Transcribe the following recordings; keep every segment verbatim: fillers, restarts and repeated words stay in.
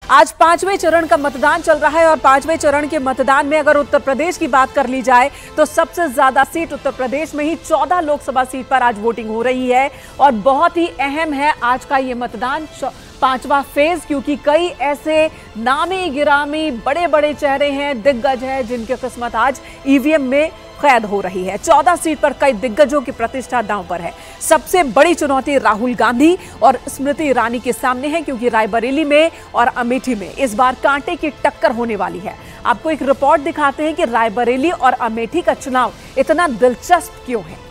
आज पांचवें चरण का मतदान चल रहा है और पांचवें चरण के मतदान में अगर उत्तर प्रदेश की बात कर ली जाए तो सबसे ज्यादा सीट उत्तर प्रदेश में ही चौदह लोकसभा सीट पर आज वोटिंग हो रही है और बहुत ही अहम है आज का ये मतदान, पांचवा फेज, क्योंकि कई ऐसे नामी गिरामी बड़े बड़े चेहरे हैं, दिग्गज हैं जिनकी किस्मत आज ईवीएम में कैद हो रही है। चौदह सीट पर कई दिग्गजों की प्रतिष्ठा दांव पर है। सबसे बड़ी चुनौती राहुल गांधी और स्मृति ईरानी के सामने है, क्योंकि रायबरेली में और अमेठी में इस बार कांटे की टक्कर होने वाली है। आपको एक रिपोर्ट दिखाते हैं कि रायबरेली और अमेठी का चुनाव इतना दिलचस्प क्यों है।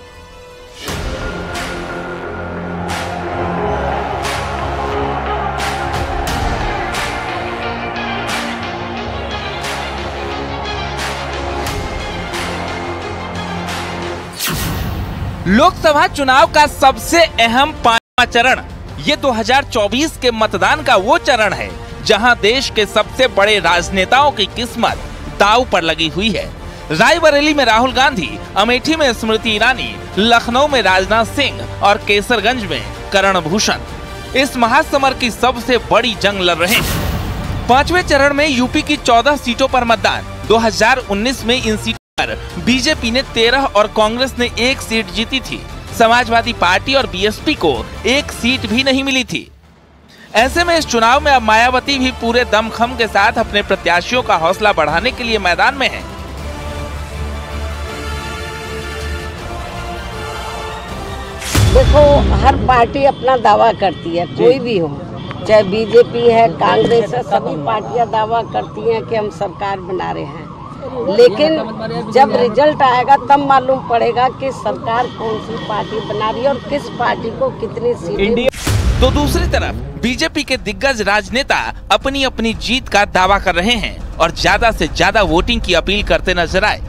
लोकसभा चुनाव का सबसे अहम पांचवा चरण ये दो हज़ार चौबीस के मतदान का वो चरण है जहां देश के सबसे बड़े राजनेताओं की किस्मत दांव पर लगी हुई है। रायबरेली में राहुल गांधी, अमेठी में स्मृति ईरानी, लखनऊ में राजनाथ सिंह और केसरगंज में करण भूषण इस महासमर की सबसे बड़ी जंग लड़ रहे हैं। पांचवें चरण में यूपी की चौदह सीटों पर मतदान। दो हज़ार उन्नीस में इन सीटों बीजेपी ने तेरह और कांग्रेस ने एक सीट जीती थी। समाजवादी पार्टी और बीएसपी को एक सीट भी नहीं मिली थी। ऐसे में इस चुनाव में अब मायावती भी पूरे दमखम के साथ अपने प्रत्याशियों का हौसला बढ़ाने के लिए मैदान में है। देखो, हर पार्टी अपना दावा करती है, कोई भी हो, चाहे बीजेपी है, कांग्रेस है, सभी पार्टियां दावा करती हैं कि हम सरकार बना रहे हैं, लेकिन जब रिजल्ट आएगा तब मालूम पड़ेगा कि सरकार कौन सी पार्टी बना रही है और किस पार्टी को कितनी सीटें। तो दूसरी तरफ बीजेपी के दिग्गज राजनेता अपनी अपनी जीत का दावा कर रहे हैं और ज्यादा से ज्यादा वोटिंग की अपील करते नजर आए।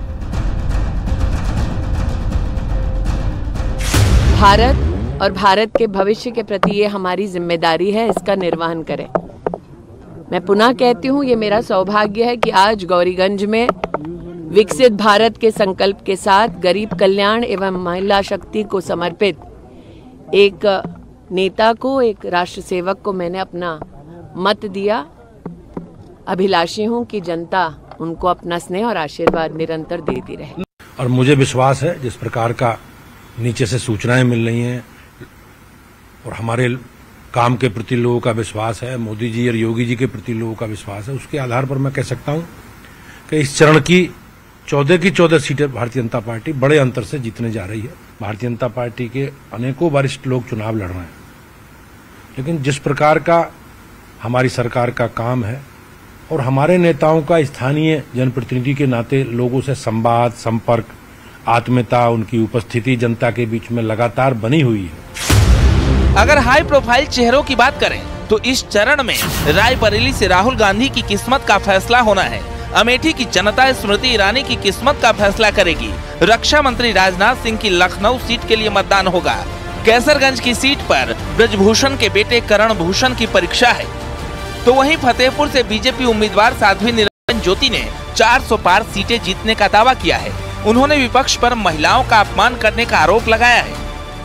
भारत और भारत के भविष्य के प्रति ये हमारी जिम्मेदारी है, इसका निर्वहन करें। मैं पुनः कहती हूँ, ये मेरा सौभाग्य है कि आज गौरीगंज में विकसित भारत के संकल्प के साथ गरीब कल्याण एवं महिला शक्ति को समर्पित एक नेता को, एक राष्ट्र सेवक को मैंने अपना मत दिया। अभिलाषी हूँ कि जनता उनको अपना स्नेह और आशीर्वाद निरंतर देती रहे। और मुझे विश्वास है, जिस प्रकार का नीचे से सूचनाएं मिल रही हैं और हमारे काम के प्रति लोगों का विश्वास है, मोदी जी और योगी जी के प्रति लोगों का विश्वास है, उसके आधार पर मैं कह सकता हूं कि इस चरण की चौदह की चौदह सीटें भारतीय जनता पार्टी बड़े अंतर से जीतने जा रही है। भारतीय जनता पार्टी के अनेकों वरिष्ठ लोग चुनाव लड़ रहे हैं, लेकिन जिस प्रकार का हमारी सरकार का काम है और हमारे नेताओं का स्थानीय जनप्रतिनिधि के नाते लोगों से संवाद, संपर्क, आत्मीयता, उनकी उपस्थिति जनता के बीच में लगातार बनी हुई है। अगर हाई प्रोफाइल चेहरों की बात करें तो इस चरण में रायबरेली से राहुल गांधी की किस्मत का फैसला होना है। अमेठी की जनता स्मृति ईरानी की किस्मत का फैसला करेगी। रक्षा मंत्री राजनाथ सिंह की लखनऊ सीट के लिए मतदान होगा। कैसरगंज की सीट पर ब्रजभूषण के बेटे करण भूषण की परीक्षा है। तो वहीं फतेहपुर से बीजेपी उम्मीदवार साध्वी निरंजन ज्योति ने चार सौ पार सीटें जीतने का दावा किया है। उन्होंने विपक्ष पर महिलाओं का अपमान करने का आरोप लगाया है।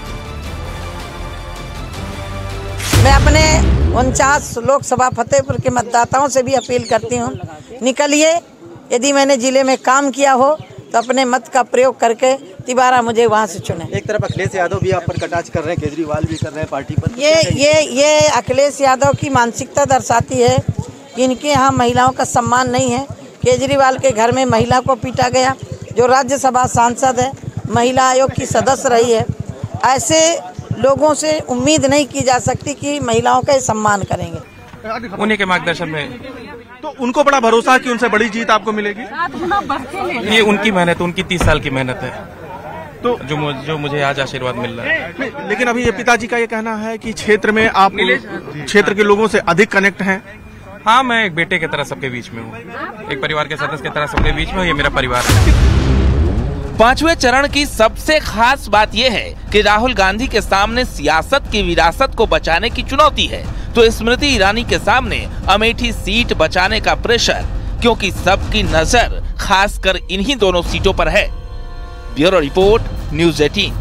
मैं अपने उनचास लोकसभा फतेहपुर के मतदाताओं से भी अपील करती हूँ, निकलिए। यदि मैंने जिले में काम किया हो तो अपने मत का प्रयोग करके तिबारा मुझे वहाँ से चुने। एक तरफ अखिलेश यादव भी आप पर कटाक्ष कर रहे हैं, केजरीवाल भी कर रहे हैं पार्टी पर। ये ये ये अखिलेश यादव की मानसिकता दर्शाती है कि इनके यहाँ महिलाओं का सम्मान नहीं है। केजरीवाल के घर में महिला को पीटा गया, जो राज्यसभा सांसद है, महिला आयोग की सदस्य रही है। ऐसे लोगों से उम्मीद नहीं की जा सकती कि महिलाओं का सम्मान करेंगे। उन्हीं के मार्गदर्शन में तो उनको बड़ा भरोसा है कि उनसे बड़ी जीत आपको मिलेगी। ये उनकी मेहनत, उनकी तीस साल की मेहनत है, तो जो मुझ, जो मुझे आज आशीर्वाद मिल रहा है। लेकिन अभी ये पिताजी का ये कहना है कि क्षेत्र में आप क्षेत्र के लोगों से अधिक कनेक्ट हैं। हाँ, मैं एक बेटे की तरह सबके बीच में हूँ, एक परिवार के सदस्य की तरह सबके बीच में हूँ। ये मेरा परिवार है। पांचवें चरण की सबसे खास बात यह है कि राहुल गांधी के सामने सियासत की विरासत को बचाने की चुनौती है, तो स्मृति ईरानी के सामने अमेठी सीट बचाने का प्रेशर, क्योंकि सबकी नजर खासकर इन्हीं दोनों सीटों पर है। ब्यूरो रिपोर्ट, न्यूज़ अठारह।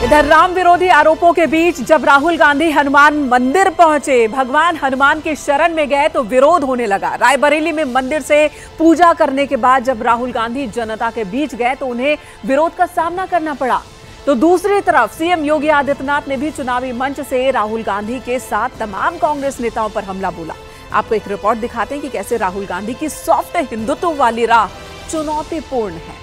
इधर राम विरोधी आरोपों के बीच जब राहुल गांधी हनुमान मंदिर पहुंचे, भगवान हनुमान के शरण में गए तो विरोध होने लगा। रायबरेली में मंदिर से पूजा करने के बाद जब राहुल गांधी जनता के बीच गए तो उन्हें विरोध का सामना करना पड़ा। तो दूसरी तरफ सीएम योगी आदित्यनाथ ने भी चुनावी मंच से राहुल गांधी के साथ तमाम कांग्रेस नेताओं पर हमला बोला। आपको एक रिपोर्ट दिखाते हैं कि कैसे राहुल गांधी की सॉफ्ट हिंदुत्व वाली राह चुनौतीपूर्ण है।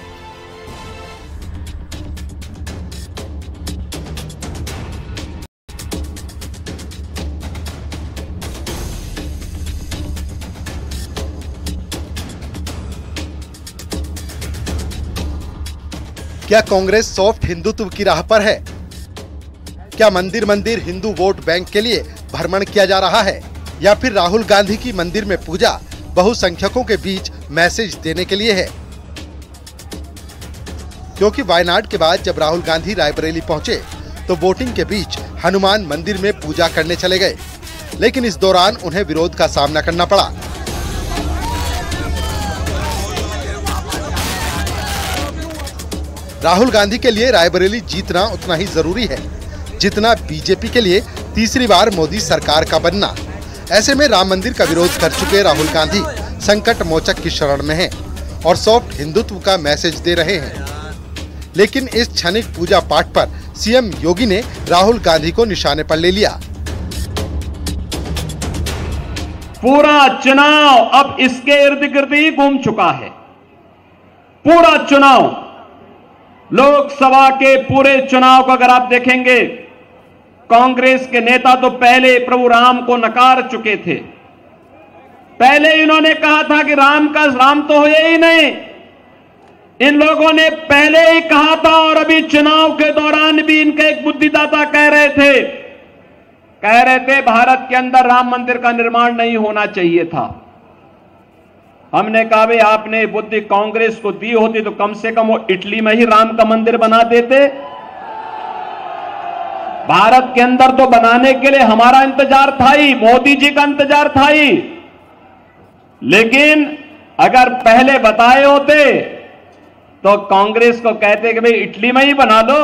क्या कांग्रेस सॉफ्ट हिंदुत्व की राह पर है? क्या मंदिर मंदिर हिंदू वोट बैंक के लिए भ्रमण किया जा रहा है, या फिर राहुल गांधी की मंदिर में पूजा बहुसंख्यकों के बीच मैसेज देने के लिए है? क्योंकि वायनाड के बाद जब राहुल गांधी रायबरेली पहुंचे तो वोटिंग के बीच हनुमान मंदिर में पूजा करने चले गए, लेकिन इस दौरान उन्हें विरोध का सामना करना पड़ा। राहुल गांधी के लिए रायबरेली जीतना उतना ही जरूरी है जितना बीजेपी के लिए तीसरी बार मोदी सरकार का बनना। ऐसे में राम मंदिर का विरोध कर चुके राहुल गांधी संकट मोचक की शरण में हैं और सॉफ्ट हिंदुत्व का मैसेज दे रहे हैं। लेकिन इस क्षणिक पूजा पाठ पर सीएम योगी ने राहुल गांधी को निशाने पर ले लिया। पूरा चुनाव अब इसके इर्द गिर्द ही घूम चुका है। पूरा चुनाव, लोकसभा के पूरे चुनाव को अगर आप देखेंगे, कांग्रेस के नेता तो पहले प्रभु राम को नकार चुके थे। पहले इन्होंने कहा था कि राम का राम तो हुए ही नहीं। इन लोगों ने पहले ही कहा था और अभी चुनाव के दौरान भी इनके एक बुद्धिदाता कह रहे थे कह रहे थे भारत के अंदर राम मंदिर का निर्माण नहीं होना चाहिए था। हमने कहा भाई आपने बुद्धि कांग्रेस को दी होती तो कम से कम वो इटली में ही राम का मंदिर बना देते। भारत के अंदर तो बनाने के लिए हमारा इंतजार था ही, मोदी जी का इंतजार था ही, लेकिन अगर पहले बताए होते तो कांग्रेस को कहते कि भाई इटली में ही बना दो।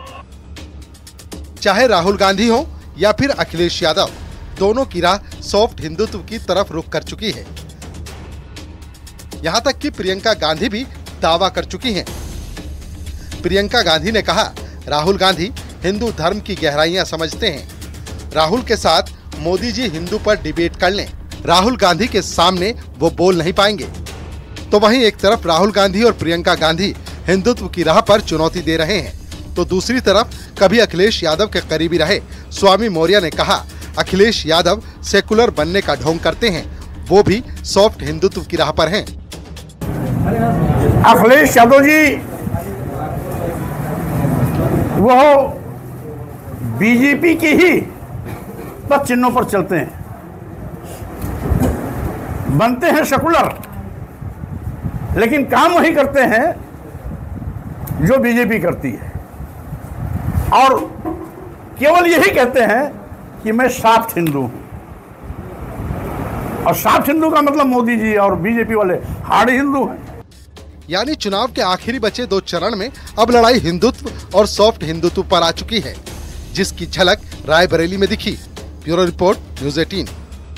चाहे राहुल गांधी हो या फिर अखिलेश यादव, दोनों की राह सॉफ्ट हिंदुत्व की तरफ रुख कर चुकी है। यहाँ तक कि प्रियंका गांधी भी दावा कर चुकी हैं। प्रियंका गांधी ने कहा, राहुल गांधी हिंदू धर्म की गहराइयां समझते हैं। राहुल के साथ मोदी जी हिंदू पर डिबेट कर लें, राहुल गांधी के सामने वो बोल नहीं पाएंगे। तो वहीं एक तरफ राहुल गांधी और प्रियंका गांधी हिंदुत्व की राह पर चुनौती दे रहे हैं, तो दूसरी तरफ कभी अखिलेश यादव के करीबी रहे स्वामी मौर्य ने कहा, अखिलेश यादव सेकुलर बनने का ढोंग करते हैं, वो भी सॉफ्ट हिंदुत्व की राह पर हैं। अखिलेश यादव जी वो बीजेपी की ही पद चिन्हों पर चलते हैं, बनते हैं सेकुलर, लेकिन काम वही करते हैं जो बीजेपी करती है, और केवल यही कहते हैं कि मैं सॉफ्ट हिंदू हूं। और सॉफ्ट हिंदू का मतलब मोदी जी और बीजेपी वाले हार्ड हिंदू हैं। यानी चुनाव के आखिरी बचे दो चरण में अब लड़ाई हिंदुत्व और सॉफ्ट हिंदुत्व पर आ चुकी है, जिसकी झलक रायबरेली में दिखी। ब्यूरो रिपोर्ट, न्यूज़ अठारह।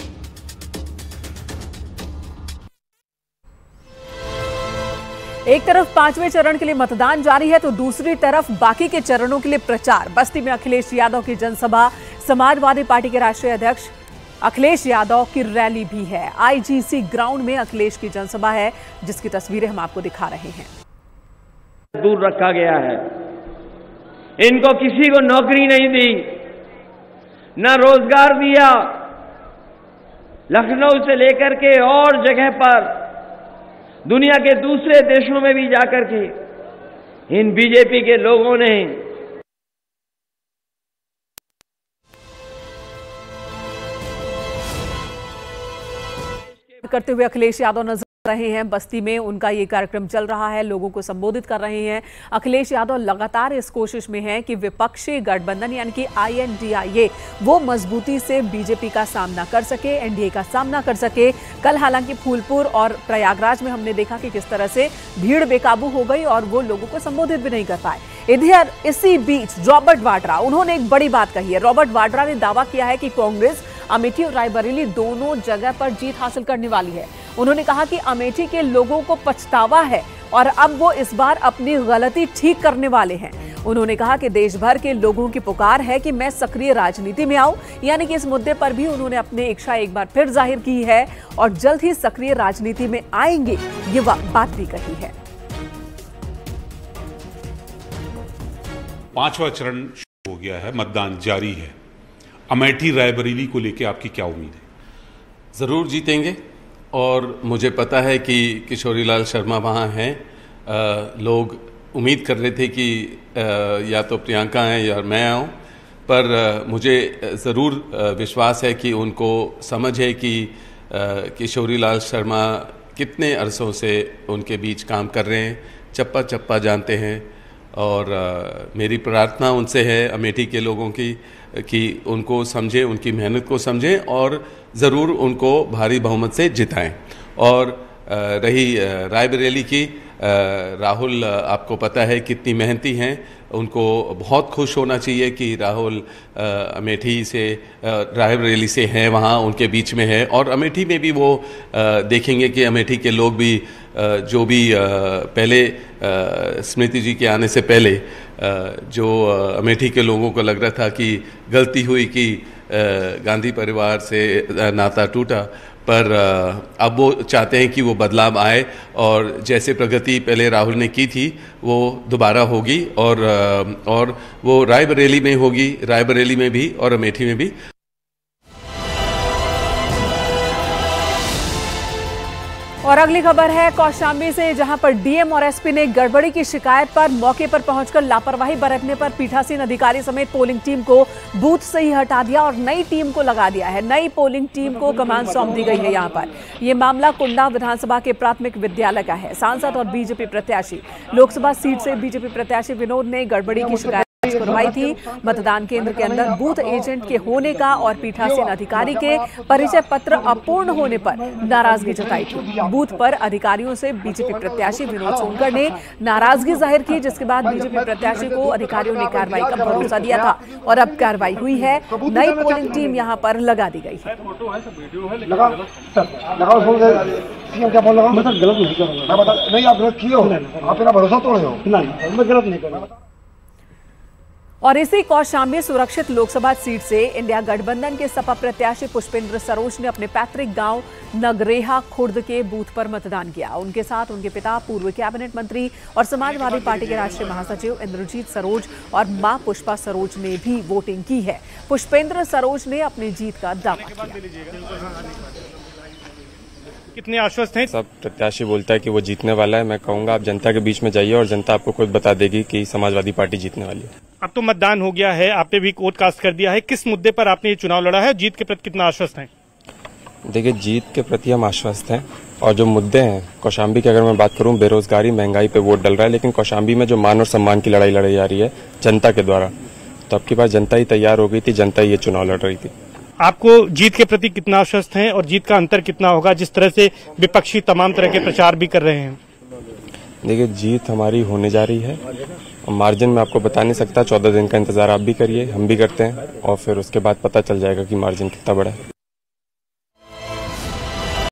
एक तरफ पांचवें चरण के लिए मतदान जारी है तो दूसरी तरफ बाकी के चरणों के लिए प्रचार। बस्ती में अखिलेश यादव की जनसभा, समाजवादी पार्टी के राष्ट्रीय अध्यक्ष अखिलेश यादव की रैली भी है। आईजीसी ग्राउंड में अखिलेश की जनसभा है, जिसकी तस्वीरें हम आपको दिखा रहे हैं। दूर रखा गया है, इनको किसी को नौकरी नहीं दी, न रोजगार दिया। लखनऊ से लेकर के और जगह पर दुनिया के दूसरे देशों में भी जाकर के इन बीजेपी के लोगों ने करते हुए अखिलेश यादव नजर रहे हैं बस्ती में, उनका ये कार्यक्रम चल रहा है, लोगों को संबोधित कर रहे हैं। अखिलेश यादव लगातार इस कोशिश में हैं कि विपक्षी गठबंधन यानी कि आई एन डी आई ए वो मजबूती से बीजेपी का सामना कर सके, एन डी ए का सामना कर सके। कल हालांकि फूलपुर और प्रयागराज में हमने देखा कि किस तरह से भीड़ बेकाबू हो गई और वो लोगों को संबोधित भी नहीं कर पाए। इधर इसी बीच रॉबर्ट वाड्रा, उन्होंने एक बड़ी बात कही है। रॉबर्ट वाड्रा ने दावा किया है कि कांग्रेस अमेठी और रायबरेली दोनों जगह पर जीत हासिल करने वाली है। उन्होंने कहा कि अमेठी के लोगों को पछतावा है और अब वो इस बार अपनी गलती ठीक करने वाले हैं। उन्होंने कहा कि देश भर के लोगों की पुकार है कि मैं सक्रिय राजनीति में आऊं, यानी कि इस मुद्दे पर भी उन्होंने अपनी इच्छा एक बार फिर जाहिर की है और जल्द ही सक्रिय राजनीति में आएंगे, ये बात भी कही है। पांचवा चरण शुरू हो गया है, मतदान जारी है। अमेठी रायबरेली को लेकर आपकी क्या उम्मीद है? जरूर जीतेंगे और मुझे पता है कि किशोरीलाल शर्मा वहाँ हैं। लोग उम्मीद कर रहे थे कि आ, या तो प्रियंका हैं या मैं आऊँ, पर आ, मुझे ज़रूर विश्वास है कि उनको समझ है कि किशोरीलाल शर्मा कितने अरसों से उनके बीच काम कर रहे हैं, चप्पा चप्पा जानते हैं। और आ, मेरी प्रार्थना उनसे है, अमेठी के लोगों की, कि उनको समझें, उनकी मेहनत को समझें और ज़रूर उनको भारी बहुमत से जिताएं। और आ, रही रायबरेली की, आ, राहुल आपको पता है कितनी मेहनती हैं, उनको बहुत खुश होना चाहिए कि राहुल आ, अमेठी से, रायबरेली से हैं, वहाँ उनके बीच में है। और अमेठी में भी वो आ, देखेंगे कि अमेठी के लोग भी आ, जो भी आ, पहले आ, स्मृति जी के आने से पहले आ, जो आ, अमेठी के लोगों को लग रहा था कि गलती हुई कि आ, गांधी परिवार से नाता टूटा, पर आ, अब वो चाहते हैं कि वो बदलाव आए और जैसे प्रगति पहले राहुल ने की थी वो दोबारा होगी और आ, और वो रायबरेली में होगी, रायबरेली में भी और अमेठी में भी। और अगली खबर है कौशाम्बी से, जहां पर डी एम और एस पी ने गड़बड़ी की शिकायत पर मौके पर पहुंचकर लापरवाही बरतने पर पीठासीन अधिकारी समेत पोलिंग टीम को बूथ से ही हटा दिया और नई टीम को लगा दिया है। नई पोलिंग टीम को कमान सौंप दी गई है। यहां पर यह मामला कुंडा विधानसभा के प्राथमिक विद्यालय का है। सांसद और बीजेपी प्रत्याशी, लोकसभा सीट से बीजेपी प्रत्याशी विनोद ने गड़बड़ी की शिकायत करवाई थी। मतदान केंद्र के अंदर बूथ एजेंट के होने का और पीठासीन अधिकारी के परिचय पत्र अपूर्ण होने पर नाराजगी जताई थी। बूथ पर अधिकारियों से बीजेपी प्रत्याशी विनोद सोनकर ने नाराजगी जाहिर की, जिसके बाद बीजेपी प्रत्याशी को अधिकारियों ने कार्रवाई का भरोसा दिया था और अब कार्रवाई हुई है। नई पोलिंग टीम यहां पर लगा दी गई है। नहीं, आप गलत किए हो, आप मेरा भरोसा तोड़े हो। नहीं, मैं गलत नहीं कर रहा। और इसी कौशाम्बी सुरक्षित लोकसभा सीट से इंडिया गठबंधन के सपा प्रत्याशी पुष्पेंद्र सरोज ने अपने पैतृक गांव नगरेहा खुर्द के बूथ पर मतदान किया। उनके साथ उनके पिता पूर्व कैबिनेट मंत्री और समाजवादी पार्टी के राष्ट्रीय महासचिव इंद्रजीत सरोज और मां पुष्पा सरोज ने भी वोटिंग की है। पुष्पेंद्र सरोज ने अपनी जीत का दावा किया। कितने आश्वस्त हैं? सब प्रत्याशी बोलता है कि वो जीतने वाला है। मैं कहूंगा आप जनता के बीच में जाइए और जनता आपको खुद बता देगी कि समाजवादी पार्टी जीतने वाली है। अब तो मतदान हो गया है, आपने भी कोर्ट कास्ट कर दिया है। किस मुद्दे पर आपने ये चुनाव लड़ा है? जीत के प्रति कितना आश्वस्त हैं? देखिए, जीत के प्रति हम आश्वस्त हैं और जो मुद्दे हैं कौशाम्बी की अगर मैं बात करूं, बेरोजगारी, महंगाई पे वोट डल रहा है, लेकिन कौशाम्बी में जो मान और सम्मान की लड़ाई लड़ी जा रही है जनता के द्वारा, तो अब की बार जनता ही तैयार हो गई थी, जनता ही ये चुनाव लड़ रही थी। आपको जीत के प्रति कितना आश्वस्त हैं और जीत का अंतर कितना होगा, जिस तरह से विपक्षी तमाम तरह के प्रचार भी कर रहे हैं? देखिए, जीत हमारी होने जा रही है और मार्जिन में आपको बता नहीं सकता। चौदह दिन का इंतजार आप भी करिए, हम भी करते हैं और फिर उसके बाद पता चल जाएगा कि मार्जिन कितना बड़ा है।